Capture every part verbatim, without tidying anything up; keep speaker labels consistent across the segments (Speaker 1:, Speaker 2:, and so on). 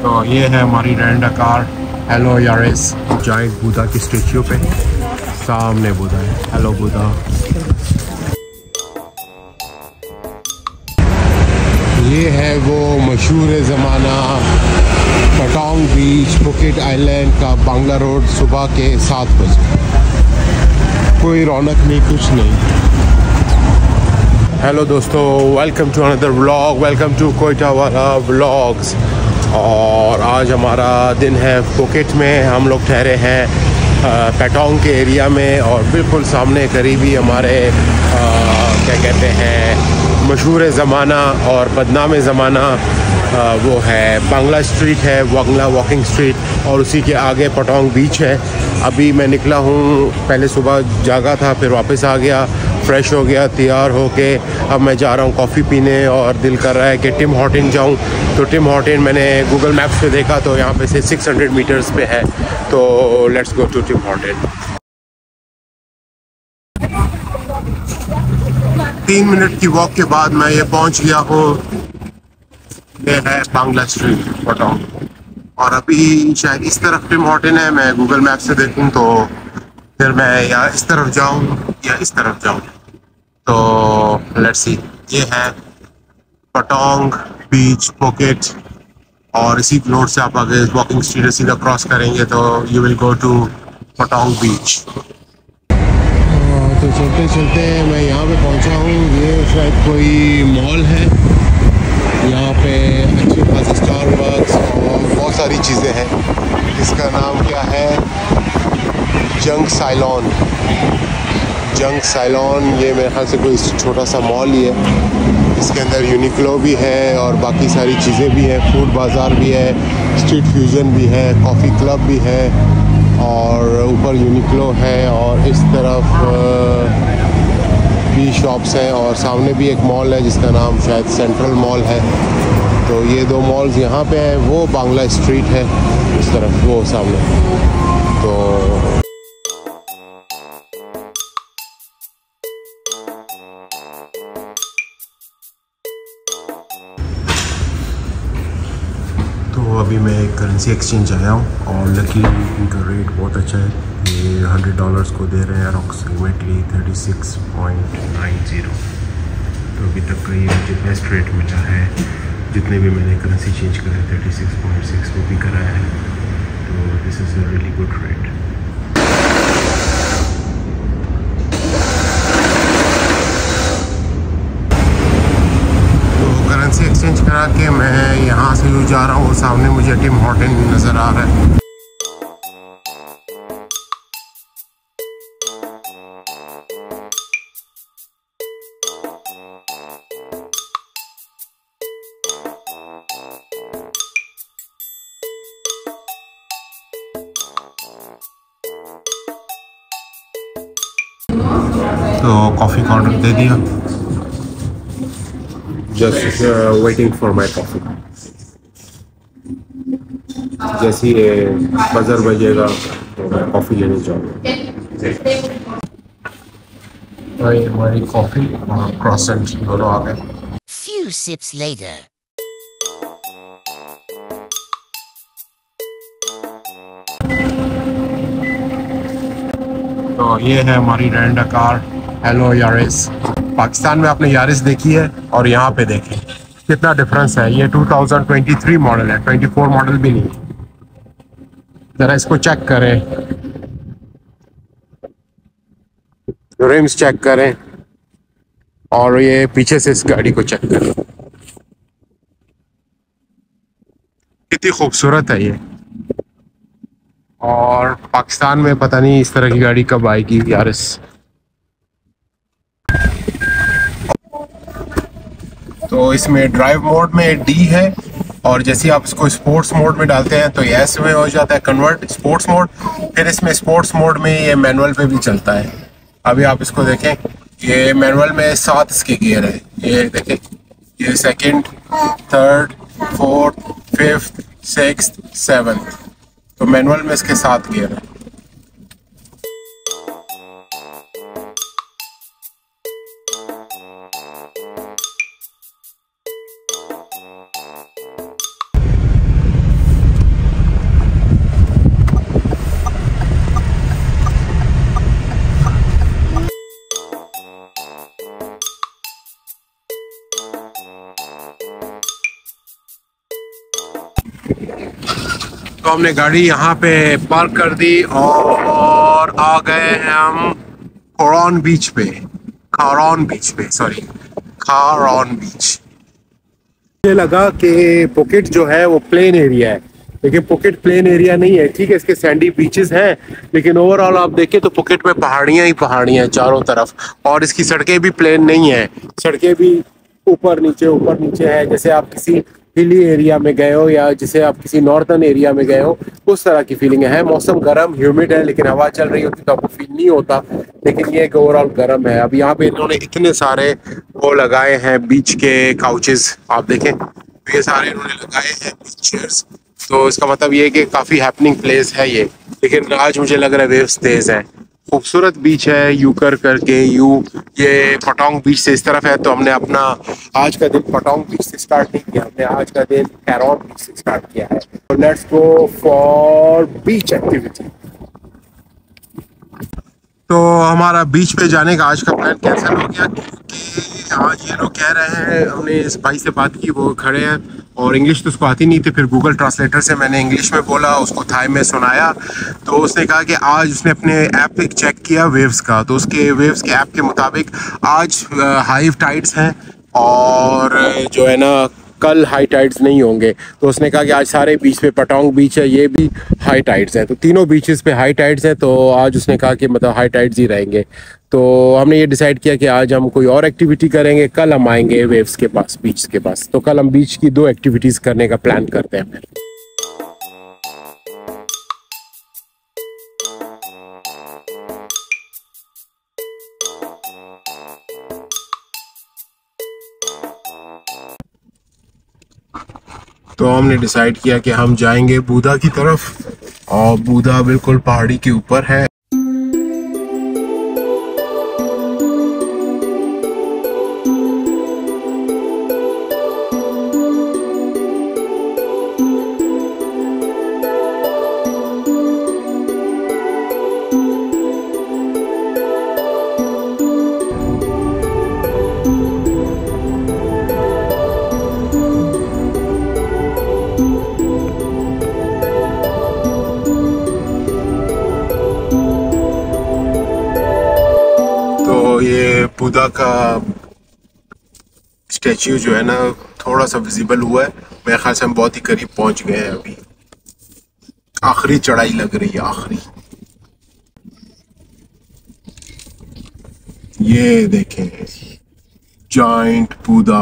Speaker 1: तो ये है हमारी rent car hello Yaris. Giant Buddha की स्टेच्यू पे सामने बुद्धा है। हेलो बुद्धा। ये है वो मशहूर ज़माना पटांग बीच फुकेट आइलैंड का बांग्ला रोड। सुबह के सात बजे कोई रौनक नहीं, कुछ नहीं। हेलो दोस्तों, welcome to another vlog, welcome to Quetta वाला व्लॉग्स। और आज हमारा दिन है फुकेट में। हम लोग ठहरे हैं पेटोंग के एरिया में और बिल्कुल सामने करीबी हमारे आ, क्या कहते हैं मशहूर ज़माना और बदनाम ज़माना वो है बांग्ला स्ट्रीट है, बांग्ला वॉकिंग स्ट्रीट, और उसी के आगे पटांग बीच है। अभी मैं निकला हूँ, पहले सुबह जागा था, फिर वापस आ गया, फ्रेश हो गया, तैयार होके अब मैं जा रहा हूँ कॉफ़ी पीने। और दिल कर रहा है कि टिम हॉर्टन जाऊँ। तो टिम हॉर्टन मैंने गूगल मैप्स पे देखा तो यहाँ पे से छह सौ मीटर्स पे है। तो let's go to Tim Horton. तीन मिनट की वॉक के बाद मैं ये पहुँच गया हूँ। ये है बांग्ला स्ट्रीट पटांग, और अभी शायद इस तरफ टिम हॉर्टन है। मैं गूगल मैप से देखूँ तो फिर मैं या इस तरफ जाऊँ या इस तरफ जाऊँ। तो लेट्स सी। ये है पटांग बीच फुकेट, और इसी फ्लोर से आप आगे वॉकिंग स्ट्रीट सीधा क्रॉस करेंगे तो you will go to Patong beach. तो चलते चलते मैं यहाँ पे पहुँचा हूँ। ये शायद कोई मॉल है। यहाँ पे अच्छी खासी स्टारबक्स और बहुत सारी चीज़ें हैं। इसका नाम क्या है? जंग साइलॉन। जंग साइलॉन ये मेरे ख्याल से कोई छोटा सा मॉल ही है। इसके अंदर यूनिक्लो भी है और बाकी सारी चीज़ें भी हैं। फूड बाज़ार भी है, स्ट्रीट फ्यूज़न भी है, कॉफ़ी क्लब भी है, और ऊपर यूनिक्लो है, और इस तरफ भी शॉप्स हैं, और सामने भी एक मॉल है जिसका नाम शायद सेंट्रल मॉल है। तो ये दो मॉल्स यहाँ पे हैं। वो बांग्ला स्ट्रीट है उस तरफ, वो सामने। तो तो अभी मैं करेंसी एक्सचेंज आया हूँ और लकी इनका रेट बहुत अच्छा है। ये हंड्रेड डॉलर्स को दे रहे हैं approximately thirty six point nine zero. तो अभी तक का ये मुझे बेस्ट रेट मिला है। जितने भी मैंने करेंसी चेंज करा है थर्टी सिक्स पॉइंट सिक्स वो भी कराया है। तो this is a really good rate. तो करेंसी एक्सचेंज करा के मैं यहाँ से यूँ जा रहा हूँ। सामने मुझे टिम हॉर्टन नज़र आ रहा है। तो कॉफ़ी का ऑर्डर दे दिया। Just waiting for my coffee. जैसे ही बजर बजेगा तो मैं कॉफ़ी लेने जाऊँगा। भाई हमारी कॉफ़ी और क्रॉसेंट दोनों आ गए।
Speaker 2: Few sips later.
Speaker 1: तो ये है हमारी rent car hello Yaris. Pakistan में आपने यारिस देखी है और यहाँ पे देखें कितना डिफरेंस है। ये two thousand twenty three model है, ट्वेंटी फोर मॉडल भी नहीं। ज़रा इसको चेक करें, रिम्स चेक करें, और ये पीछे से इस गाड़ी को चेक करें, कितनी खूबसूरत है ये। और पाकिस्तान में पता नहीं इस तरह की गाड़ी कब आएगी यारिस। तो इसमें ड्राइव मोड में डी है, और जैसे आप इसको स्पोर्ट्स मोड में डालते हैं तो ये एस में हो जाता है कन्वर्ट स्पोर्ट्स मोड। फिर इसमें स्पोर्ट्स मोड में ये मैनुअल पे भी चलता है। अभी आप इसको देखें, ये मैनुअल में सात इसके गियर है। ये देखें, ये second, third, fourth, fifth, sixth, seventh. तो मैनुअल में इसके सात गियर है। तो हमने गाड़ी यहाँ पे पार्क कर दी और आ गए हैं हम खारौन बीच पे खारौन बीच पे सॉरी खारौन बीच। मुझे लगा कि पुकेट जो है वो प्लेन एरिया है, लेकिन पुकेट प्लेन एरिया नहीं है। ठीक है, इसके सैंडी बीचेस हैं, लेकिन ओवरऑल आप देखें तो पुकेट में पहाड़ियाँ ही पहाड़ियाँ हैं चारों तरफ, और इसकी सड़कें भी प्लेन नहीं है, सड़कें भी ऊपर नीचे ऊपर नीचे है। जैसे आप किसी हिली एरिया में गए हो या जैसे आप किसी नॉर्थर्न एरिया में गए हो, उस तरह की फीलिंग है। मौसम गर्म ह्यूमिड है, लेकिन हवा चल रही होती तो आपको फील नहीं होता, लेकिन ये ओवरऑल गर्म है। अब यहाँ पे इन्होंने इतने सारे वो लगाए हैं बीच के काउचेस, आप देखें ये सारे इन्होंने लगाए हैं बीच चेयर्स, तो इसका मतलब ये है कि काफ़ी हैपनिंग प्लेस है ये। लेकिन आज मुझे लग रहा है वेव्स तेज़ है। खूबसूरत बीच है, यू कर करके यू ये पटोंग बीच से इस तरफ है। तो हमने अपना आज का दिन पटोंग बीच से स्टार्ट नहीं किया, हमने आज का दिन खारौन बीच से स्टार्ट किया है। तो let's go for beach activity. तो हमारा बीच पे जाने का आज का प्लान कैंसिल हो गया, क्योंकि आज ये लोग कह रहे हैं, हमने इस भाई से बात की, वो खड़े हैं और इंग्लिश तो उसको आती नहीं थी, फिर गूगल ट्रांसलेटर से मैंने इंग्लिश में बोला, उसको थाई में सुनाया, तो उसने कहा कि आज उसने अपने ऐप पे चेक किया वेव्स का, तो उसके वेव्स के ऐप के मुताबिक आज हाई टाइड्स हैं और जो है ना कल हाई टाइड्स नहीं होंगे। तो उसने कहा कि आज सारे बीच पे पटोंग बीच है, ये भी हाई टाइड्स हैं, तो तीनों बीचेस पे हाई टाइड्स हैं। तो आज उसने कहा कि मतलब हाई टाइड्स ही रहेंगे। तो हमने ये डिसाइड किया कि आज हम कोई और एक्टिविटी करेंगे, कल हम आएंगे वेव्स के पास, बीच के पास। तो कल हम बीच की दो एक्टिविटीज़ करने का प्लान करते हैं। तो हमने डिसाइड किया कि हम जाएंगे बूदा की तरफ, और बूदा बिल्कुल पहाड़ी के ऊपर है। ये बुद्धा का स्टैच्यू जो है ना थोड़ा सा विजिबल हुआ है, मेरे ख्याल से हम बहुत ही करीब पहुंच गए हैं। अभी आखिरी चढ़ाई लग रही है, आखिरी। ये देखें जाइंट बुद्धा।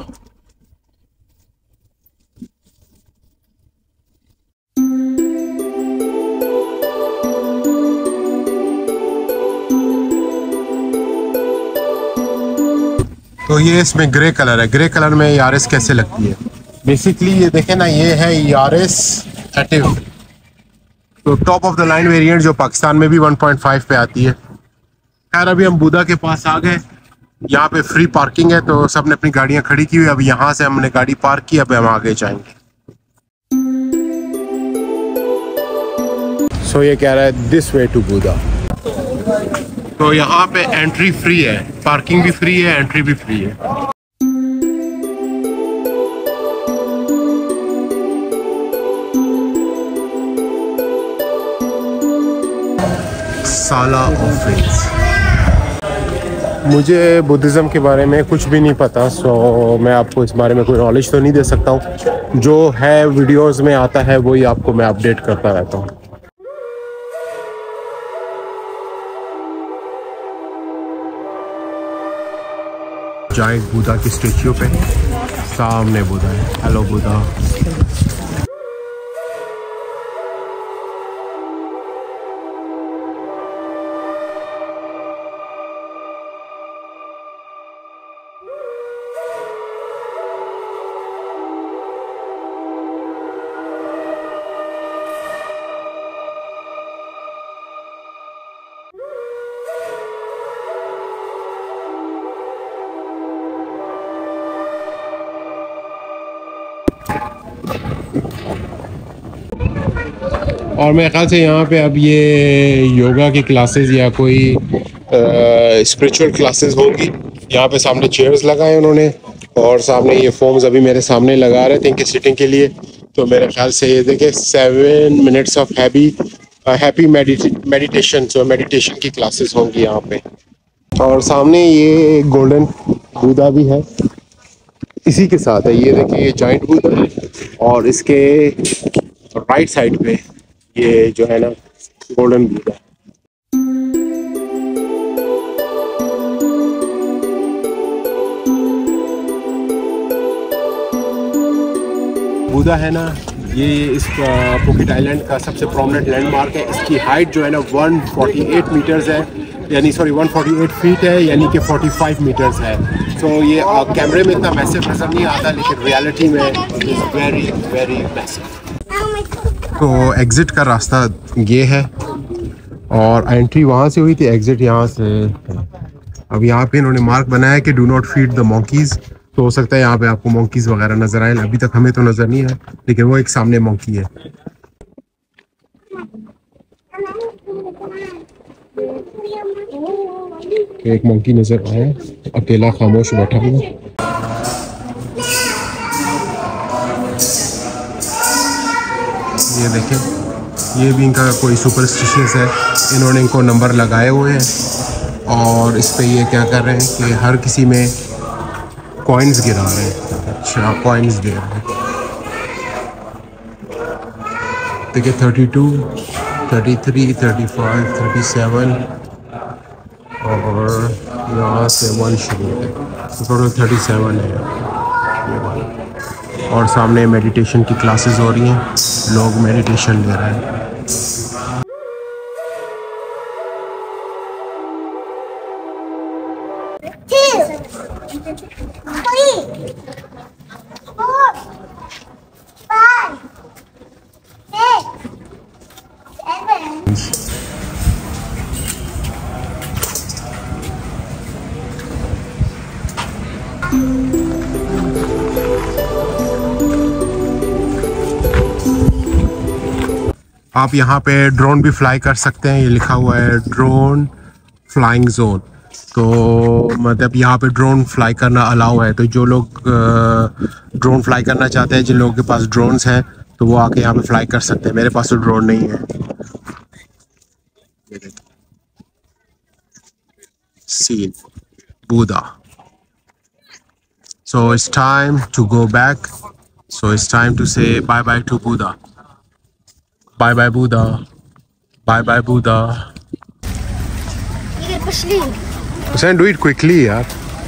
Speaker 1: तो ये इसमें ग्रे कलर है, ग्रे कलर में यारिस कैसे लगती है। बेसिकली ये देखें ना, ये है यारिस एटिव, तो top of the line variant जो पाकिस्तान में भी वन पॉइंट फाइव पे आती है। खैर अभी हम बुद्धा के पास आ गए, यहाँ पे फ्री पार्किंग है, तो सब ने अपनी गाड़ियाँ खड़ी की हुई। अब यहाँ से हमने गाड़ी पार्क की, अब हम आगे जाएंगे। सो so, ये कह रहा है दिस वे टू बुद्धा। तो यहाँ पे एंट्री फ्री है, पार्किंग भी फ्री है, एंट्री भी फ्री है। साला ऑफिस। मुझे बुद्धिज़्म के बारे में कुछ भी नहीं पता, सो मैं आपको इस बारे में कोई नॉलेज तो नहीं दे सकता हूँ। जो है वीडियोस में आता है वही आपको मैं अपडेट करता रहता हूँ। जाइंट बुद्धा की स्टेच्यू पे सामने बुद्धा है। हेलो बुद्धा। और मेरे ख्याल से यहाँ पे अब ये योगा की क्लासेस या कोई स्पिरिचुअल क्लासेस होंगी। यहाँ पे सामने चेयर्स लगाए उन्होंने, और सामने ये फोम्स अभी मेरे सामने लगा रहे थे इनके सिटिंग के लिए। तो मेरे ख्याल से ये देखिए seven minutes of heavy happy meditation, जो मेडिटेशन की क्लासेस होंगी यहाँ पे। और सामने ये गोल्डन बुद्धा भी है, इसी के साथ है। ये देखिए ये जॉइंट बुद्धा है, और इसके राइट साइड पे ये जो है ना गोल्डन बुद्धा। बुद्धा है ना, ये इस फुकेट आइलैंड का सबसे प्रोमिनेंट लैंडमार्क है। इसकी हाइट जो है ना वन फोर्टी एट मीटर्स है, यानी sorry one forty eight feet है, यानी कि फोर्टी फाइव मीटर्स है। तो so, ये कैमरे में इतना मैसिव नज़र नहीं आता, लेकिन रियलिटी में it is very very massive. तो एग्ज़िट का रास्ता ये है, और एंट्री वहाँ से हुई थी, एग्ज़िट यहाँ से। अब यहाँ पे इन्होंने मार्क बनाया कि do not feed the monkeys, तो हो सकता है यहाँ पे आपको मंकीज़ वगैरह नज़र आए। अभी तक हमें तो नज़र नहीं है, लेकिन वो एक सामने मंकी है। एक मंकी नज़र आया, अकेला खामोश बैठा हुआ। ये देखें, ये भी इनका कोई सुपरस्टिशियस है, इन्होंने इनको नंबर लगाए हुए हैं, और इस पे ये क्या कर रहे हैं कि हर किसी में कॉइन्स गिरा रहे हैं। अच्छा, कॉइन्स दे रहे हैं। देखिए thirty two, thirty three, thirty five, thirty seven, और यहाँ से वन शुरू है, तो टोटल थर्टी सेवन है ये वाला। और सामने मेडिटेशन की क्लासेस हो रही हैं, लोग मेडिटेशन ले रहे हैं। आप यहाँ पे ड्रोन भी फ्लाई कर सकते हैं, ये लिखा हुआ है ड्रोन फ्लाइंग जोन। तो मतलब यहाँ पे ड्रोन फ्लाई करना अलाउ है, तो जो लोग ड्रोन फ्लाई करना चाहते हैं, जिन लोगों के पास ड्रोन्स हैं, तो वो आके यहाँ पे फ्लाई कर सकते हैं। मेरे पास तो ड्रोन नहीं है। Scene Buddha. So it's time to go back. So it's time to say bye bye to Buddha. Bye bye Buddha. Bye bye Buddha. Hussein, do it quickly, yaar.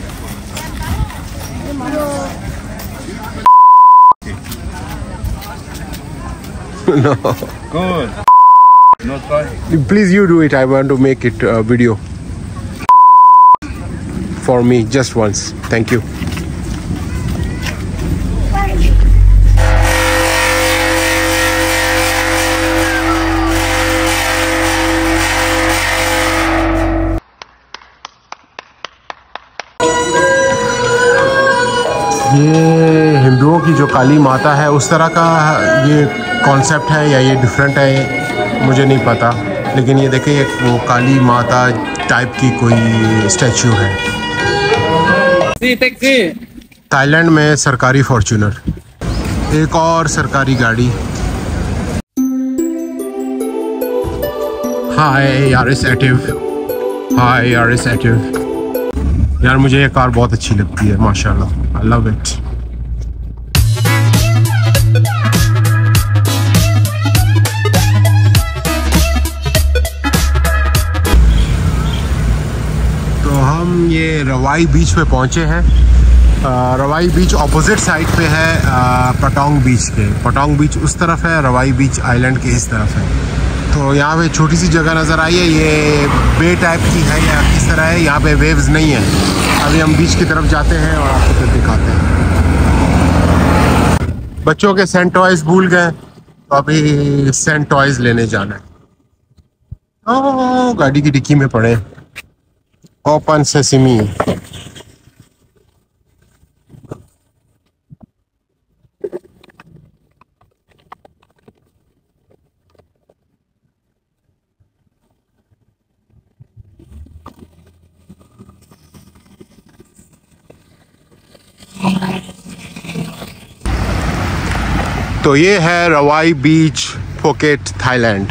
Speaker 1: No.
Speaker 3: Good. No try.
Speaker 1: Please, you do it. I want to make it a video for me just once. Thank you. ये हिंदुओं की जो काली माता है, उस तरह का ये कॉन्सेप्ट है या ये डिफरेंट है, मुझे नहीं पता। लेकिन ये देखिए, एक वो काली माता टाइप की कोई स्टैचू है। थाईलैंड में सरकारी फॉर्च्यूनर, एक और सरकारी गाड़ी। Hi Yaris active, hi Yaris active. यार मुझे ये कार बहुत अच्छी लगती है, माशाल्लाह, आई लव इट। तो हम ये रवाई बीच पे पहुंचे हैं। आ, रवाई बीच ऑपोजिट साइड पे है आ, पटोंग बीच के। पटोंग बीच उस तरफ है, रवाई बीच आइलैंड के इस तरफ है। तो यहाँ पे छोटी सी जगह नज़र आई है, ये बे टाइप की है या किस तरह है, यहाँ पे वेव्स नहीं है। अभी हम बीच की तरफ जाते हैं और आपको फिर दिखाते हैं। बच्चों के सेंट टॉयज भूल गए, तो अभी सेंट टॉयज लेने जाना है। ओ, गाड़ी की डिक्की में पड़े। Open sesame. तो ये है रवाई बीच, फुकेट, थाईलैंड।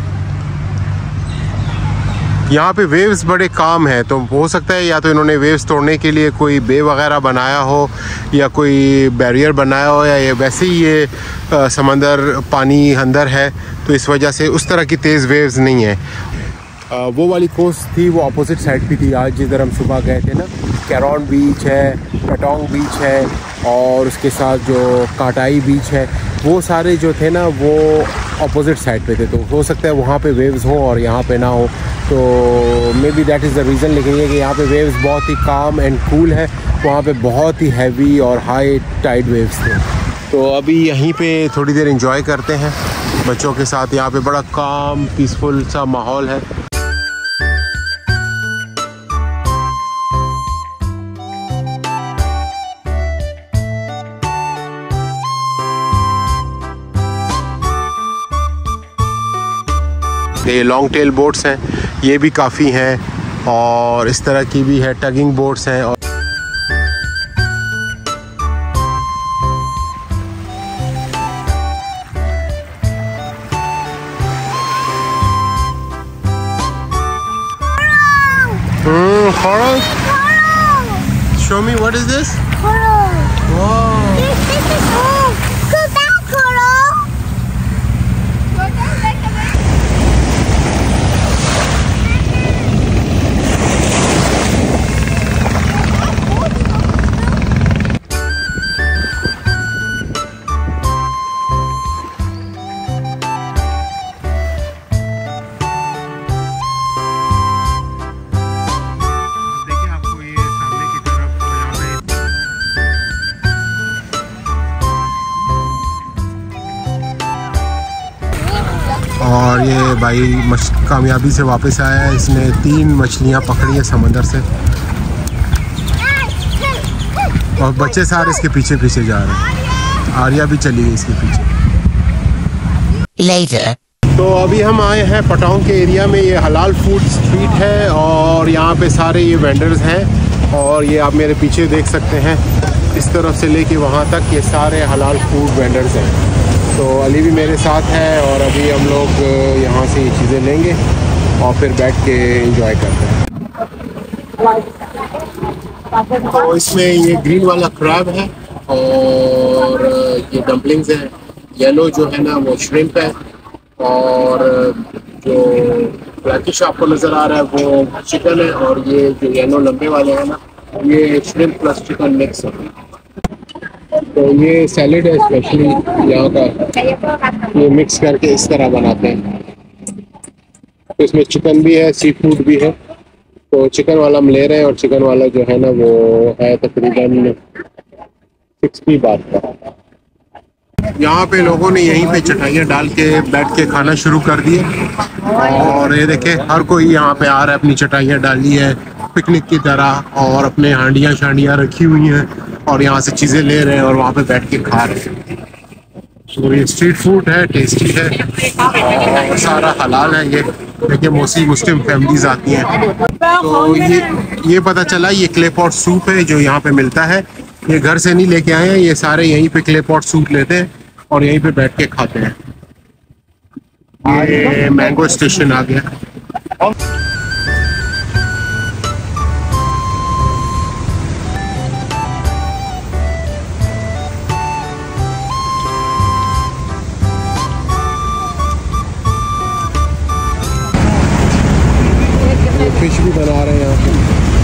Speaker 1: यहाँ पे वेव्स बड़े काम है, तो हो सकता है या तो इन्होंने वेव्स तोड़ने के लिए कोई बे वगैरह बनाया हो या कोई बैरियर बनाया हो, या ये वैसे ही ये आ, समंदर पानी अंदर है तो इस वजह से उस तरह की तेज़ वेव्स नहीं है। आ, वो वाली कोस्ट थी वो अपोजिट साइड पे थी। आज जिधर हम सुबह गए थे ना, कैरॉन बीच है, पेटोंग बीच है और उसके साथ जो काटाई बीच है, वो सारे जो थे ना वो अपोजिट साइड पे थे। तो हो सकता है वहाँ पे वेव्स हो और यहाँ पे ना हो, तो maybe that is the reason. लेकिन ये कि यहाँ पे वेव्स बहुत ही काम एंड कूल है, वहाँ पे बहुत ही हैवी और हाई टाइड वेव्स थे। तो अभी यहीं पे थोड़ी देर एंजॉय करते हैं बच्चों के साथ। यहाँ पे बड़ा काम पीसफुल सा माहौल है। ये लॉन्ग टेल बोट्स हैं, ये भी काफ़ी हैं, और इस तरह की भी है, टगिंग बोट्स हैं। और coral? Show me, what is this?
Speaker 4: Coral.
Speaker 1: Wow.
Speaker 4: This, this is oh, so that coral.
Speaker 1: और ये भाई मछ कामयाबी से वापस आया है, इसने तीन मछलियाँ पकड़ी है समंदर से, और बच्चे सारे इसके पीछे पीछे जा रहे हैं। आर्या भी चली गई इसके पीछे।
Speaker 2: Later.
Speaker 1: तो अभी हम आए हैं पटांग के एरिया में। ये हलाल फूड स्ट्रीट है और यहाँ पे सारे ये वेंडर्स हैं, और ये आप मेरे पीछे देख सकते हैं, इस तरफ से लेके वहाँ तक ये सारे हलाल फूड वेंडर्स हैं। तो अली भी मेरे साथ है और अभी हम लोग यहाँ से ये चीज़ें लेंगे और फिर बैठ के एंजॉय करते हैं। तो इसमें ये ग्रीन वाला क्रैब है और ये डम्पलिंग्स हैं। येलो जो है ना वो श्रिम्प है, और जो ब्लैकिश आपको नज़र आ रहा है वो चिकन है, और ये जो येलो लंबे वाले हैं ना ये श्रिम्प प्लस चिकन मिक्स है। तो ये सैलेड है स्पेशली यहाँ का, ये मिक्स करके इस तरह बनाते हैं। तो इसमें चिकन भी है, सी फूड भी है। तो चिकन वाला हम ले रहे हैं, और चिकन वाला जो है ना वो है तकरीबन सिक्सटी बात का। यहाँ पे लोगों ने यहीं पे चटाइयाँ डाल के बैठ के खाना शुरू कर दिए, और ये देखे हर कोई यहाँ पे आ रहा है, अपनी चटाइयाँ डाली है पिकनिक की तरह, और अपने हांडियाँ शांडियाँ रखी हुई हैं और यहाँ से चीज़ें ले रहे हैं और वहाँ पे बैठ के खा रहे हैं। तो ये स्ट्रीट फूड है, टेस्टी है और सारा हलाल है। ये देखिए मोस्टली मुस्लिम फैमिलीज आती हैं। तो ये ये पता चला ये क्ले पॉट सूप है जो यहाँ पे मिलता है। ये घर से नहीं लेके आए हैं, ये सारे यहीं पे क्ले पॉट सूप लेते हैं और यहीं पे बैठ के खाते हैं। ये मैंगो स्टेशन आ गया। फिश भी बना रहे हैं यहाँ पे।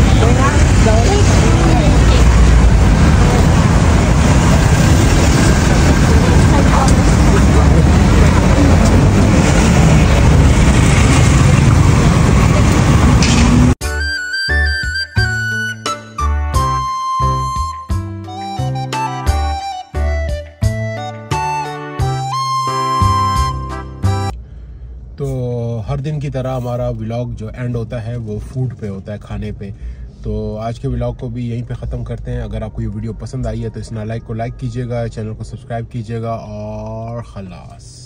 Speaker 1: तो हर दिन की तरह हमारा व्लॉग जो एंड होता है वो फूड पे होता है, खाने पे। तो आज के व्लॉग को भी यहीं पे ख़त्म करते हैं। अगर आपको ये वीडियो पसंद आई है तो इस नालायक को लाइक कीजिएगा, चैनल को सब्सक्राइब कीजिएगा और खलास।